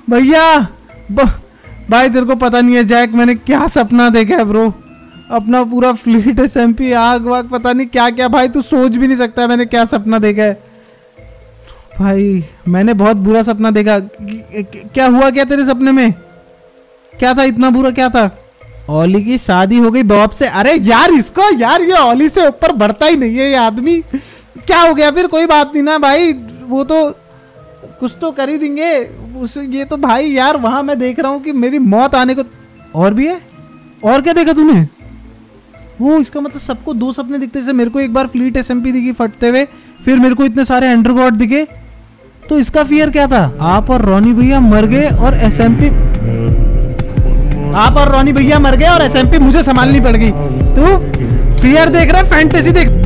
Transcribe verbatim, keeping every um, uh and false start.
भैया भाई तेरे को पता नहीं है जैक, मैंने क्या सपना देखा है ब्रो। अपना पूरा फ्लीट एसएमपी आग वाग पता नहीं क्या क्या भाई, तू सोच भी नहीं सकता मैंने क्या सपना देखा है भाई। मैंने बहुत बुरा सपना देखा। क्या हुआ क्या तेरे सपने में? क्या था इतना बुरा? क्या था? ओली की शादी हो गई बॉब से। अरे यार इसको यार ये ओली से ऊपर बढ़ता ही नहीं है ये आदमी। क्या हो गया फिर? कोई बात नहीं ना भाई, वो तो कुछ तो कर ही देंगे उस। ये तो भाई यार वहां मैं देख रहा हूँ कि मेरी मौत आने को और भी है। और क्या देखा तूने? वो इसका मतलब सबको दो सपने दिखते। जैसे मेरे को एक बार फ्लीट एसएमपी दिखी फटते हुए, फिर मेरे को इतने सारे एंडर गॉड दिखे। तो इसका फियर क्या था? आप और रॉनी भैया मर गए और एसएमपी आप और रॉनी भैया मर गए और एसएमपी मुझे संभालनी पड़ गई। तू फियर देख रहा है, फैंटेसी देख।